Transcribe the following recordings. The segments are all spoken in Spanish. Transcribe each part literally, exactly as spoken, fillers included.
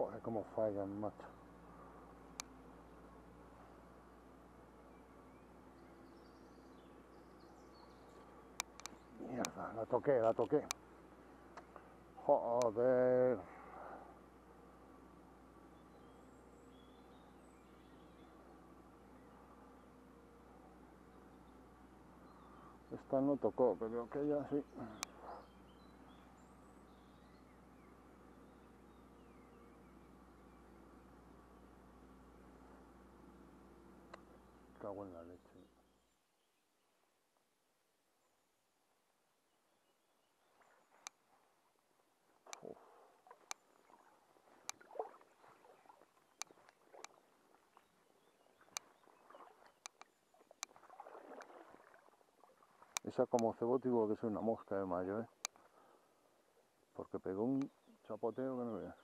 Joder, cómo fallan, macho. Mierda, la toqué, la toqué. Joder. Esta no tocó, pero aquella sí. Cago en la leche. Uf. Esa como cebote digo que es una mosca de mayo, ¿eh? Porque pegó un chapoteo que no veas.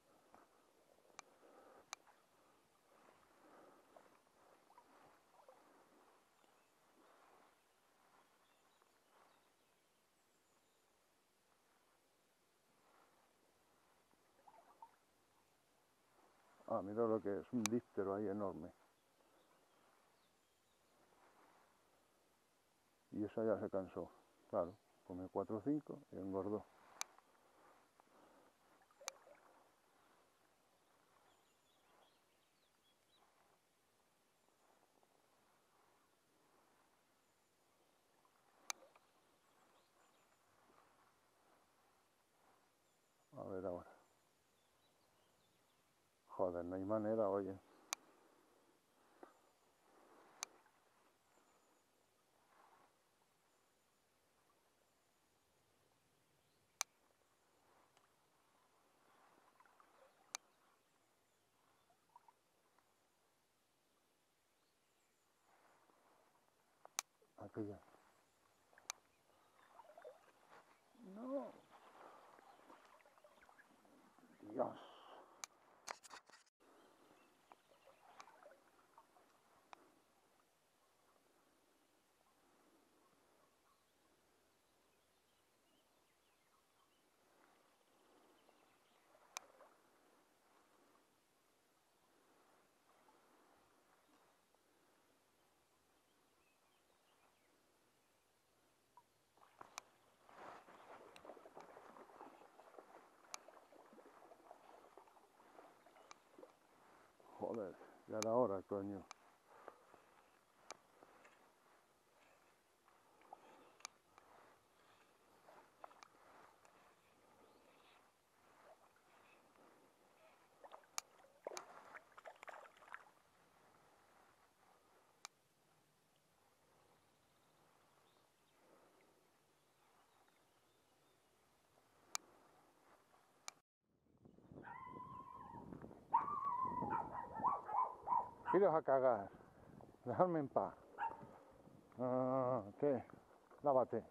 Ah, mira lo que es, un díptero ahí enorme. Y esa ya se cansó. Claro, come cuatro o cinco y engordó. A ver ahora. Joder, no hay manera, oye. Aquella. No. Dios. Joder, ya era hora, coño. Iros a cagar. Dejadme en paz. Ah, ¿qué? Lávate.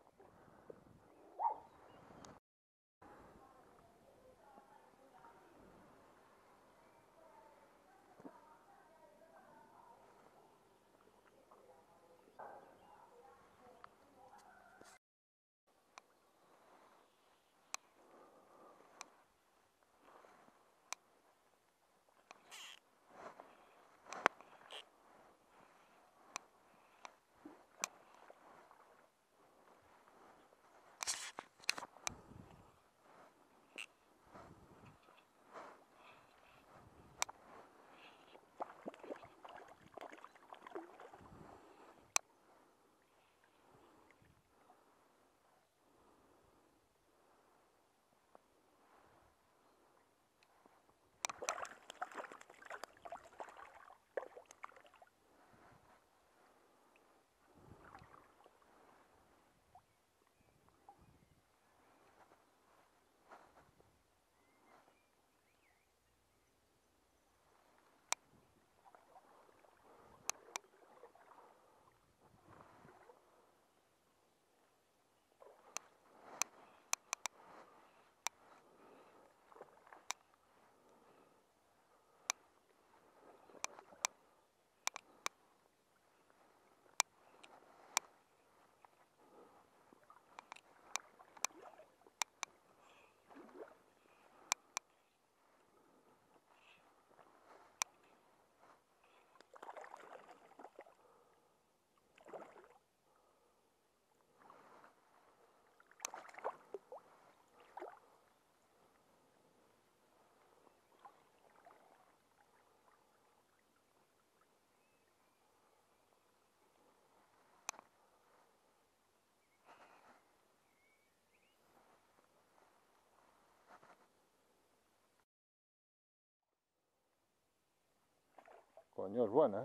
Coño, es buena, ¿eh?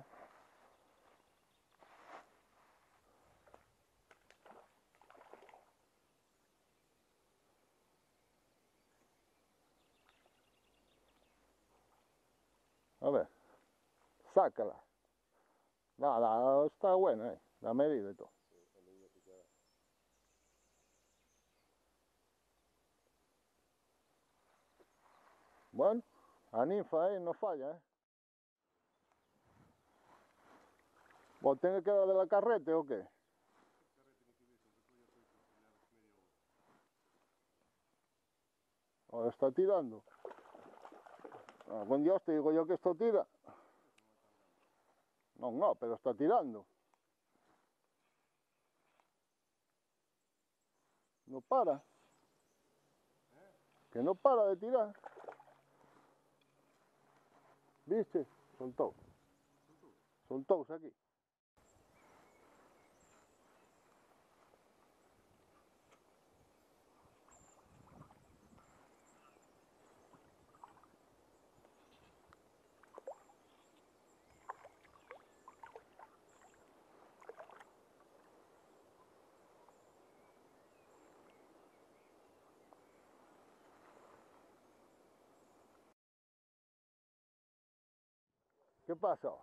A ver, sácala. Nada, está buena, ¿eh? La medida y todo. Bueno, a ninfa, ¿eh? No falla, ¿eh? ¿Vos tenés que dar de la carrete o qué? ¿O está tirando? Ah, con Dios te digo yo que esto tira. No, no, pero está tirando. No para. Que no para de tirar. ¿Viste? Soltó. Soltó aquí. ¿Qué pasó?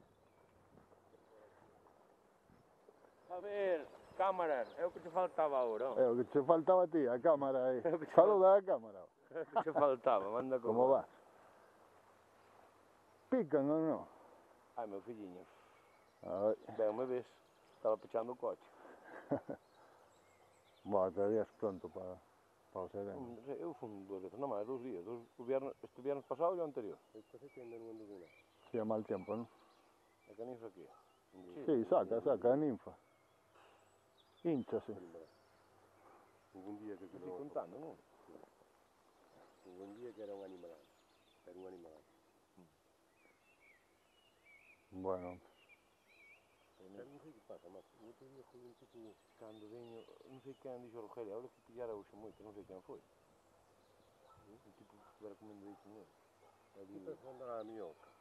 A ver, cámara, é o que te faltaba agora. É o que te faltaba a ti, a cámara aí. Saluda a cámara. É o que te faltaba, manda como. Como va? Pican ou non? Ai, meu filliño. A ver. Ben, me ves, estaba pechando o coche. Bueno, todavía es pronto para, para o sereno. Non sei, eu fun dúas veces, non máis, dous días. Dos, o viernes, este viernes pasado e o anterior. Esta sei que ainda non ando nada. Sí, a mal tiempo, non? É que ninfa aquí. Sí, saca, saca, a ninfa. Hinchase. Hubo un día que estoy contando, non? Hubo un día que era un animal. Era un animal. Bueno. Pero non sei que pasa, macho. O outro día foi un tipo cando veño, non sei quen dixo a Rogelio, ahora que pillara hoxe moito, non sei quen foi. Un tipo que estivera comendo aí con ele. Que pensou andar a minhoca.